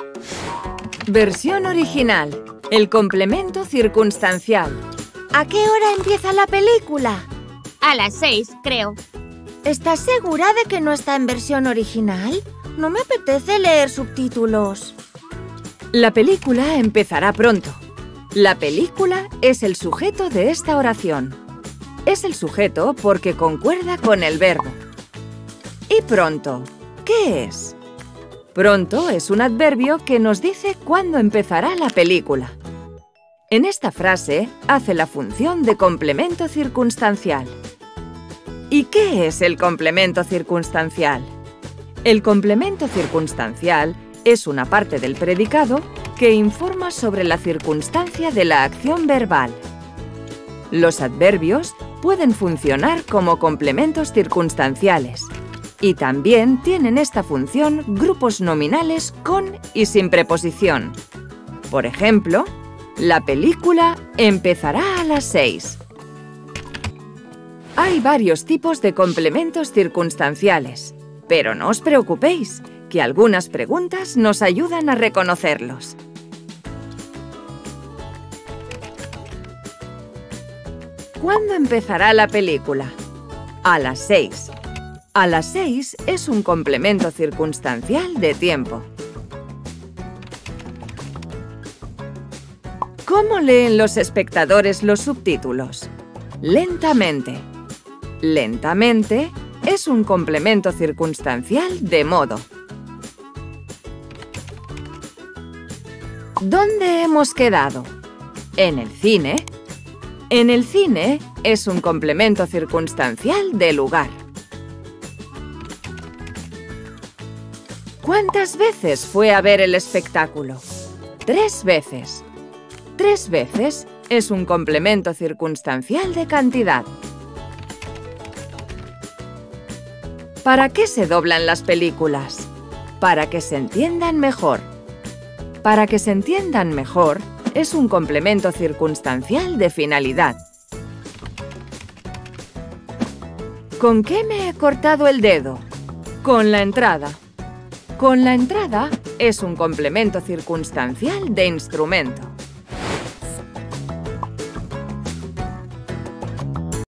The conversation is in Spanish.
Versión original. El complemento circunstancial. ¿A qué hora empieza la película? A las 6, creo. ¿Estás segura de que no está en versión original? No me apetece leer subtítulos. La película empezará pronto. La película es el sujeto de esta oración. Es el sujeto porque concuerda con el verbo. ¿Y pronto? ¿Qué es? Pronto es un adverbio que nos dice cuándo empezará la película. En esta frase hace la función de complemento circunstancial. ¿Y qué es el complemento circunstancial? El complemento circunstancial es una parte del predicado que informa sobre la circunstancia de la acción verbal. Los adverbios pueden funcionar como complementos circunstanciales y también tienen esta función grupos nominales con y sin preposición. Por ejemplo, la película empezará a las 6. Hay varios tipos de complementos circunstanciales, pero no os preocupéis, que algunas preguntas nos ayudan a reconocerlos. ¿Cuándo empezará la película? A las 6. A las 6 es un complemento circunstancial de tiempo. ¿Cómo leen los espectadores los subtítulos? Lentamente. Lentamente es un complemento circunstancial de modo. ¿Dónde hemos quedado? ¿En el cine? En el cine es un complemento circunstancial de lugar. ¿Cuántas veces fue a ver el espectáculo? 3 veces. 3 veces es un complemento circunstancial de cantidad. ¿Para qué se doblan las películas? Para que se entiendan mejor. Para que se entiendan mejor es un complemento circunstancial de finalidad. ¿Con qué me he cortado el dedo? Con la entrada. Con la entrada es un complemento circunstancial de instrumento.